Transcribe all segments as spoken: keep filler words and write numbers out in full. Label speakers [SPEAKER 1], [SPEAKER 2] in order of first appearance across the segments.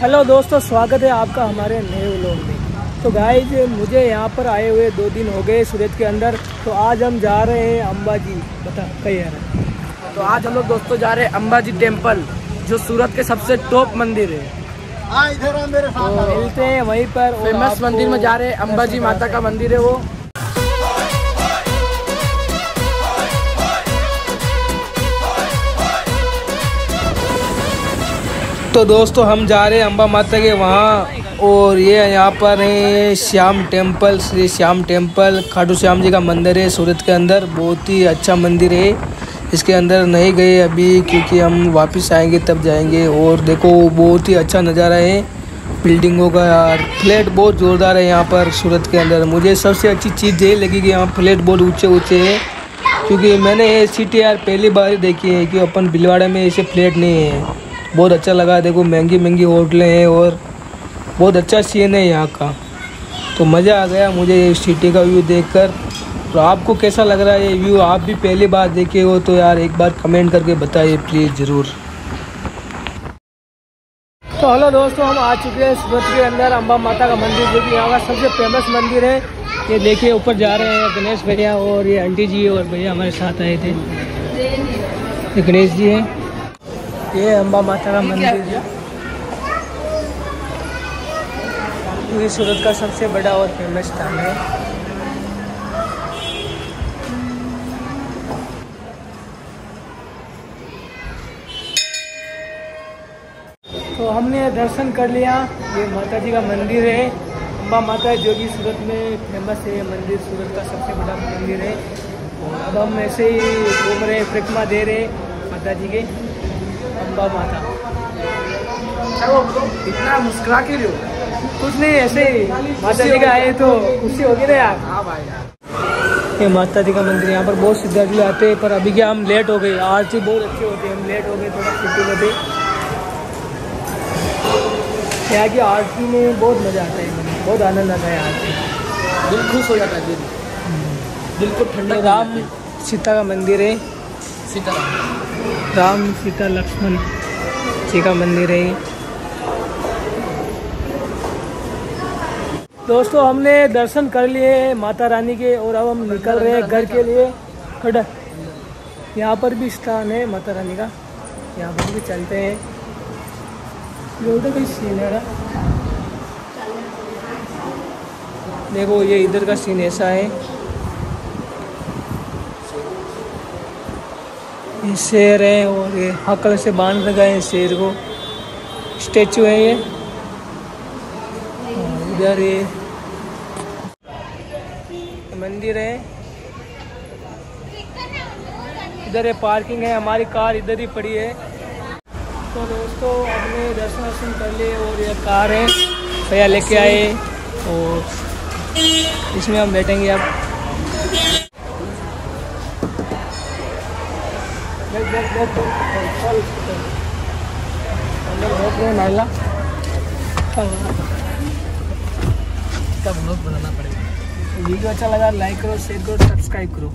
[SPEAKER 1] Hello दोस्तों, स्वागत है आपका हमारे नए व्लॉग में। तो गाइस, मुझे यहाँ पर आए हुए दो दिन हो गए सूरत के अंदर। तो आज हम जा रहे हैं अंबाजी। बता कहीं आ रहा है?
[SPEAKER 2] तो आज हम लोग दोस्तों जा रहे हैं अंबाजी टेम्पल, जो सूरत के सबसे टॉप मंदिर है।
[SPEAKER 1] हाँ, इधर मेरे साथ तो मिलते हैं वहीं पर।
[SPEAKER 2] फेमस मंदिर में जा रहे हैं, अंबाजी माता का मंदिर है वो।
[SPEAKER 1] तो दोस्तों हम जा रहे हैं अम्बा माता के वहाँ, और ये यहाँ पर है श्याम टेम्पल, श्री श्याम टेम्पल, खाटू श्याम जी का मंदिर है सूरत के अंदर। बहुत ही अच्छा मंदिर है। इसके अंदर नहीं गए अभी, क्योंकि हम वापस आएंगे तब जाएंगे। और देखो बहुत ही अच्छा नज़ारा है बिल्डिंगों का यार। फ्लैट बहुत ज़ोरदार है यहाँ पर सूरत के अंदर। मुझे सबसे अच्छी चीज़ ये लगी कि यहाँ फ्लैट बहुत ऊँचे ऊँचे हैं, क्योंकि मैंने ये सिटी यार पहली बार देखी है कि अपन भिलवाड़ा में ऐसे फ्लैट नहीं है। बहुत अच्छा लगा। देखो महंगी महंगी होटलें हैं और बहुत अच्छा सीन है यहाँ का। तो मज़ा आ गया मुझे ये सिटी का व्यू देखकर। तो आपको कैसा लग रहा है ये व्यू? आप भी पहली बार देखे हो तो यार एक बार कमेंट करके बताइए प्लीज़ ज़रूर। तो हेलो दोस्तों, हम आ चुके हैं सूरत के अंदर अम्बा माता का मंदिर, जो कि यहाँ का सबसे फेमस मंदिर है। ये देखिए ऊपर जा रहे हैं गणेश भैया और ये आंटी जी और भैया हमारे साथ आए थे। ये गणेश जी हैं। ये अम्बा माता का मंदिर है, ये सूरत का सबसे बड़ा और फेमस स्थान है। तो हमने दर्शन कर लिया। ये माता जी का मंदिर है, अम्बा माता, जो कि सूरत में फेमस है। ये मंदिर सूरत का सबसे बड़ा मंदिर है। और अब हम ऐसे ही घूम रहे, परिक्रमा दे रहे माता जी के, अम्बा माता।
[SPEAKER 2] इतना मुस्कुरा के रहे हो?
[SPEAKER 1] कुछ नहीं, ऐसे ही माता जी का आए तो खुशी होगी ना यार।
[SPEAKER 2] हाँ भाई यार।
[SPEAKER 1] ये माता जी का मंदिर, यहाँ पर बहुत श्रद्धालु आते हैं, पर अभी क्या हम लेट हो गए। आरती बहुत अच्छी होती है, हम लेट हो गए थोड़ा छुट्टी में थे। यहाँ की आरती में बहुत मज़ा आता है, बहुत आनंद आता है आरती।
[SPEAKER 2] दिल खुश हो जाता है, दिल दिल को ठंडा।
[SPEAKER 1] राम सीता का मंदिर है,
[SPEAKER 2] सीता
[SPEAKER 1] राम सीता लक्ष्मण जी का मंदिर है। दोस्तों हमने दर्शन कर लिए माता रानी के, और अब हम निकल रहे हैं घर के लिए। खड़ा यहाँ पर भी स्थान है माता रानी का, यहाँ पर भी चलते हैं। कोई सीन है ना, देखो ये इधर का सीन ऐसा है। ये शेर है और ये हकल से बांध रखा है शेर को, स्टेचू है ये। इधर ये मंदिर है, इधर ये पार्किंग है, हमारी कार इधर ही पड़ी है। तो दोस्तों हमने दर्शन वर्शन कर लिए, और ये कार है भैया लेके आए, और इसमें हम बैठेंगे अब। महिला
[SPEAKER 2] का ब्लॉग बनाना पड़ेगा।
[SPEAKER 1] वीडियो अच्छा लगा लाइक करो, शेयर करो, सब्सक्राइब करो।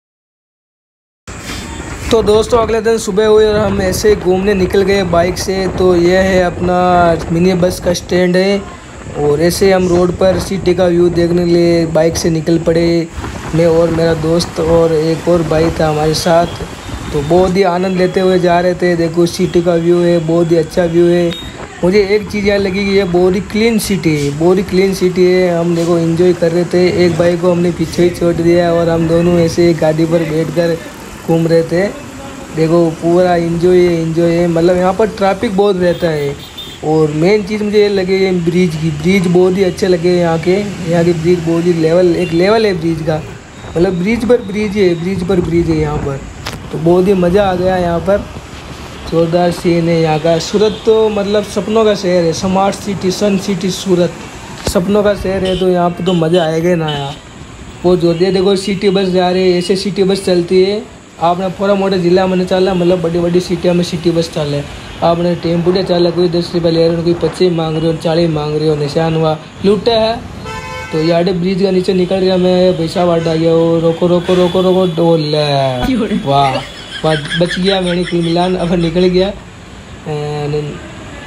[SPEAKER 1] तो दोस्तों अगले दिन सुबह हुई और हम ऐसे घूमने निकल गए बाइक से। तो यह है अपना मिनी बस का स्टैंड है, और ऐसे हम रोड पर सिटी का व्यू देखने के लिए बाइक से निकल पड़े। मैं और मेरा दोस्त और एक और भाई था हमारे साथ। तो बहुत ही आनंद लेते हुए जा रहे थे। देखो सिटी का व्यू है, बहुत ही अच्छा व्यू है। मुझे एक चीज़ यहाँ लगी कि ये बहुत ही क्लीन सिटी है, बहुत ही क्लीन सिटी है। हम देखो एंजॉय कर रहे थे। एक भाई को हमने पीछे ही छोड़ दिया, और हम दोनों ऐसे गाड़ी पर बैठकर घूम रहे थे। देखो पूरा एंजॉय है, एंजॉय है। मतलब यहाँ पर ट्रैफिक बहुत रहता है, और मेन चीज़ मुझे ये लगे ये ब्रिज की, ब्रिज बहुत ही अच्छे लगे यहाँ के। यहाँ के ब्रिज बहुत ही लेवल, एक लेवल है ब्रिज का, मतलब ब्रिज पर ब्रिज है, ब्रिज पर ब्रिज है यहाँ पर। तो बहुत ही मज़ा आ गया यहाँ पर, जोरदार सीन है यहाँ का। सूरत तो मतलब सपनों का शहर है, smart city, sun city Surat, सपनों का शहर है। तो यहाँ पर तो मज़ा आएगा ना यार, बहुत जोर दिया। देखो सिटी बस जा रही है, ऐसे सिटी बस चलती है। आपने पूरा मोटे जिला में चला, मतलब बड़ी बड़ी सिटियों में सिटी बस चले। आपने टेम्पो चला, कोई दस रुपये ले रहे हो, कोई पच्चीस मांग रहे हो, चालीस मांग रहे हो, निशान हुआ लूटा है। तो याडे ब्रिज का नीचे निकल गया मैं, पैसा बांट आ गया। वो रोको रोको रोको रोको डोल, वाह वाह बच गया मैंने कुल मिलान। अब निकल गया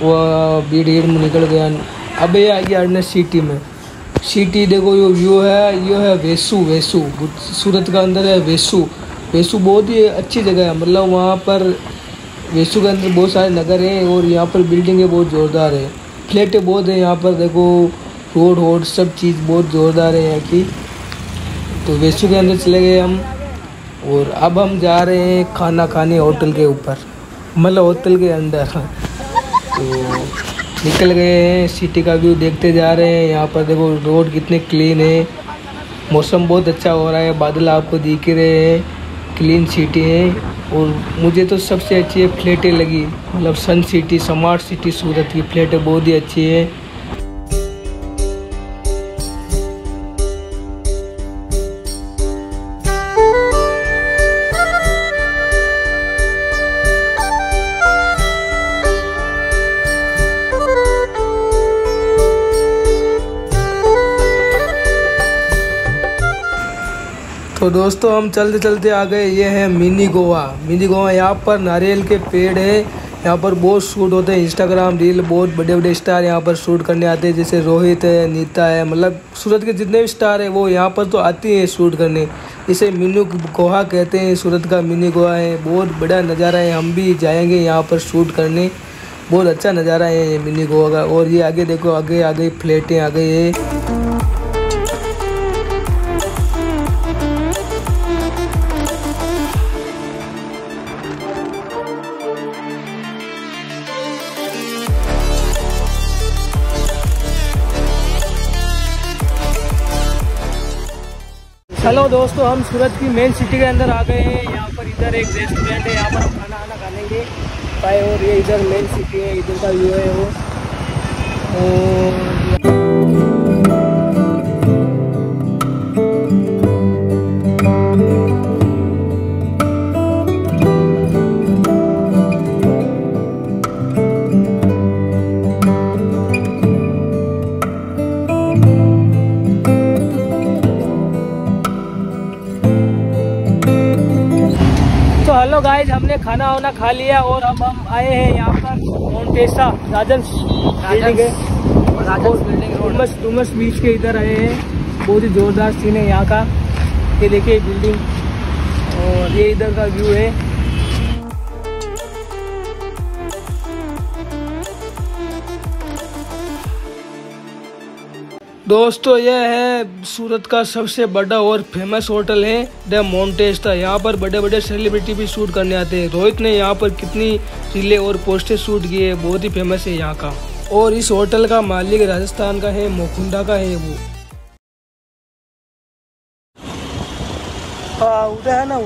[SPEAKER 1] वो भीड़ भीड़ में निकल गया। अब ये आ गया अरने सिटी में। सिटी देखो यो व्यू है, ये है वेसू। वेसू सूरत का अंदर है वेसू। वेसू बहुत ही अच्छी जगह है, मतलब वहाँ पर वेसू के अंदर बहुत सारे नगर हैं और यहाँ पर बिल्डिंगें बहुत ज़ोरदार है, फ्लैटें बहुत हैं यहाँ पर। देखो रोड वोड सब चीज़ बहुत ज़ोरदार है यहाँ की। तो वेसू के अंदर चले गए हम और अब हम जा रहे हैं खाना खाने होटल के ऊपर, मतलब होटल के अंदर। तो निकल गए हैं, सिटी का व्यू देखते जा रहे हैं। यहाँ पर देखो रोड कितने क्लीन है, मौसम बहुत अच्छा हो रहा है, बादल आपको दिख ही रहे हैं, क्लीन सिटी है। और मुझे तो सबसे अच्छी है फ्लैटें लगी, मतलब sun city, smart city Surat की फ्लैटें बहुत ही अच्छी है। तो दोस्तों हम चलते चलते आ गए, ये है मिनी गोवा। मिनी गोवा यहाँ पर नारियल के पेड़ है, यहाँ पर बहुत शूट होते हैं, इंस्टाग्राम रील, बहुत बड़े बड़े स्टार यहाँ पर शूट करने आते हैं, जैसे रोहित है, नीता है, मतलब सूरत के जितने भी स्टार है वो यहाँ पर तो आते हैं शूट करने। इसे मिनी गोवा कहते हैं, सूरत का मिनी गोवा है। बहुत बड़ा नज़ारा है, हम भी जाएंगे यहाँ पर शूट करने, बहुत अच्छा नज़ारा है ये मिनी गोवा का। और ये आगे देखो, आगे आगे फ्लैटें आ गई है। हेलो दोस्तों, हम सूरत की मेन सिटी के अंदर आ गए हैं। यहाँ पर इधर एक रेस्टोरेंट है, यहाँ पर हम खाना खाना खा लेंगे भाई। और ये इधर मेन सिटी है, इधर का व्यू है वो। और हेलो गाइस, हमने खाना वाना खा लिया और अब हम आए हैं यहाँ पर मोन्टेसा राजन डुमस डुमस बीच के इधर आए हैं। बहुत ही जोरदार सीन है यहाँ का, ये देखिए बिल्डिंग, और ये इधर का व्यू है। दोस्तों ये है सूरत का सबसे बड़ा और फेमस होटल है द मोन्टेसा। यहाँ पर बड़े बड़े सेलिब्रिटी भी शूट करने आते हैं। रोहित ने यहाँ पर कितनी रीलें और पोस्टर शूट किए, बहुत ही फेमस है यहाँ का। और इस होटल का मालिक राजस्थान का है, मोकुंडा का है वो। हाँ उधर है ना वो।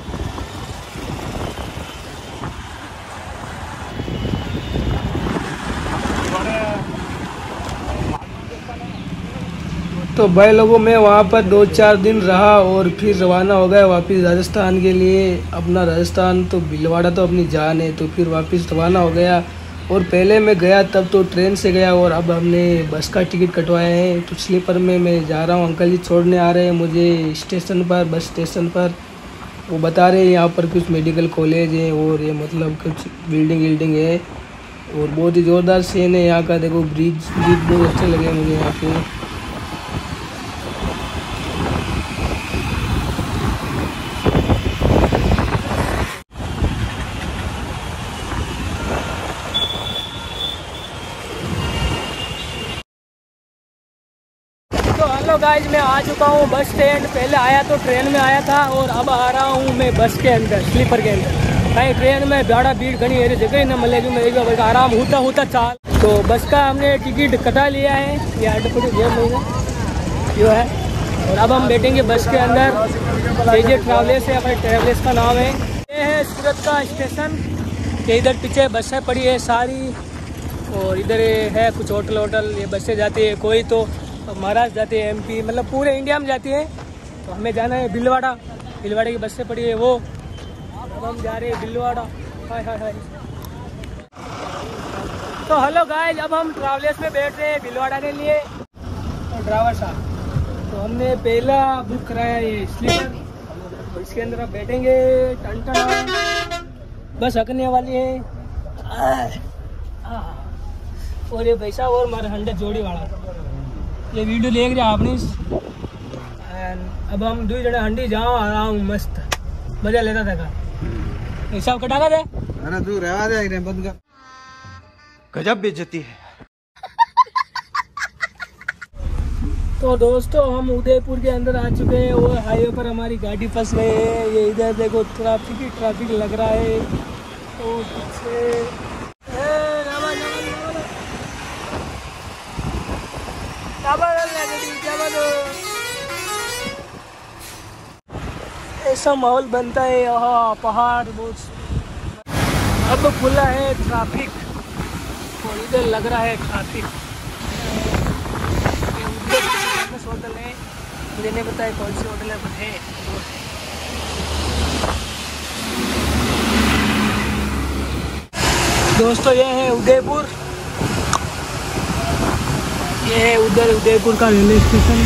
[SPEAKER 1] तो भाई लोगों, मैं वहाँ पर दो चार दिन रहा और फिर रवाना हो गया वापस राजस्थान के लिए। अपना राजस्थान तो भीलवाड़ा तो अपनी जान है, तो फिर वापस रवाना हो गया। और पहले मैं गया तब तो ट्रेन से गया, और अब हमने बस का टिकट कटवाया है। तो स्लीपर में मैं जा रहा हूँ, अंकल जी छोड़ने आ रहे हैं मुझे स्टेशन पर, बस स्टेशन पर। वो बता रहे हैं यहाँ पर कुछ मेडिकल कॉलेज है और ये मतलब कुछ बिल्डिंग विल्डिंग है, और बहुत ही ज़ोरदार सीन है यहाँ का। देखो ब्रिज ब्रिज बहुत अच्छे लगे मुझे यहाँ पे। तो हेलो गाइज, मैं आ चुका हूँ बस स्टैंड। पहले आया तो ट्रेन में आया था और अब आ रहा हूँ मैं बस के अंदर, स्लीपर के अंदर। भाई ट्रेन में बड़ा भीड़ घनी है, जगह ही ना मिलेगी, मेरी आराम होता होता चाल। तो बस का हमने टिकट कटा लिया है, ये अटपटी जेब में जो है। और अब हम बैठेंगे बस के अंदर। ये ट्रैवलर्स है, अपने ट्रैवलर्स का नाम है। ये है सूरत का स्टेशन, ये इधर पीछे बसें पड़ी है सारी, और इधर है कुछ होटल होटल, ये बसें जाती है। कोई तो महाराष्ट्र जाती है, एमपी, मतलब पूरे इंडिया में जाती है। तो हमें जाना है भीलवाड़ा, भीलवाड़ा की बस से पड़ी है वो। अब हम जा रहे हैं भीलवाड़ा। हाय हाय हाय। तो हेलो गाइस, अब हम ट्रैवलर्स में बैठ रहे हैं भीलवाड़ा के लिए। और ड्राइवर साहब, तो हमने पहला बुक कराया ये स्लीपर, तो इसके अंदर आप बैठेंगे। टन टन बस हकने वाली है। और ये पैसा और हमारे हंडे जोड़ी वाला ये वीडियो देख रहे आपने। अब हम दो जने हंडी जाओ आराम मस्त मजा लेता था। हिसाब कटा दे अरे तू रहवा दे बंद कर। गजब बेइज्जती है। तो दोस्तों हम उदयपुर के अंदर आ चुके हैं और हाईवे पर हमारी गाड़ी फंस गई है। ये इधर देखो ट्रैफिक ही ट्रैफिक लग रहा है। तो ऐसा माहौल बनता है यहाँ पहाड़ बहुत। अब खुला है ट्रैफिक और इधर लग रहा है ट्रैफिक। होटल है मुझे नहीं पता है कौन सी होटल है बट है। दोस्तों ये है उदयपुर। ये है उधर उदयपुर का रेलवे स्टेशन।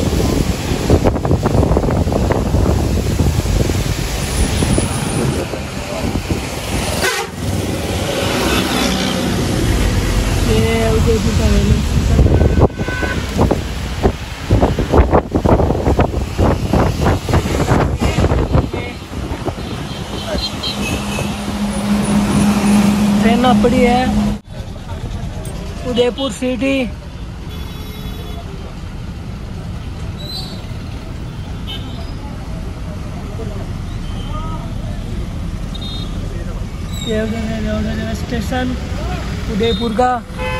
[SPEAKER 1] ये है उदयपुर का रेलवे स्टेशन। ट्रेन पड़ी है उदयपुर सिटी। ये उधर है रेलवे स्टेशन उदयपुर का।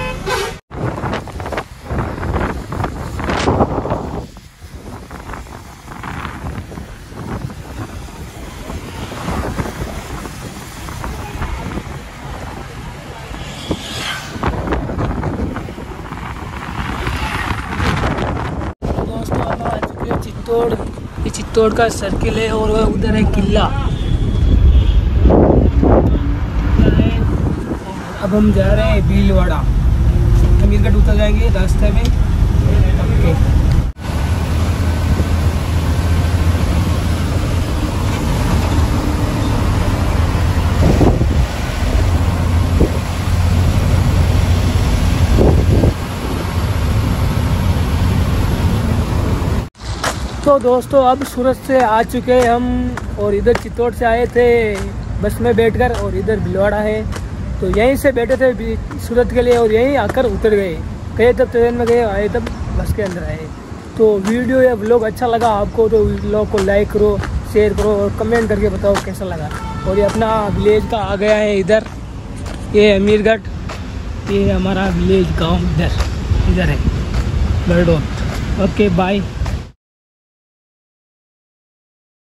[SPEAKER 1] चित्तौड़ ये चित्तौड़ का सर्किल है और उधर है किला। अब हम जा रहे हैं भीलवाड़ा। अमीरगढ़ उतर जाएंगे रास्ते में। ओके तो दोस्तों अब सूरत से आ चुके हैं हम और इधर चित्तौड़ से आए थे बस में बैठकर और इधर भीलवाड़ा है। तो यहीं से बैठे थे सूरत के लिए और यहीं आकर उतर गए। गए तब ट्रेन में गए आए तब बस के अंदर आए। तो वीडियो या व्लॉग अच्छा लगा आपको तो व्लॉग को लाइक करो शेयर करो और कमेंट करके बताओ कैसा लगा। और ये अपना विलेज का आ गया है इधर। ये अमीरगढ़ ये हमारा विलेज गाँव इधर इधर है बरडोत। Okay bye.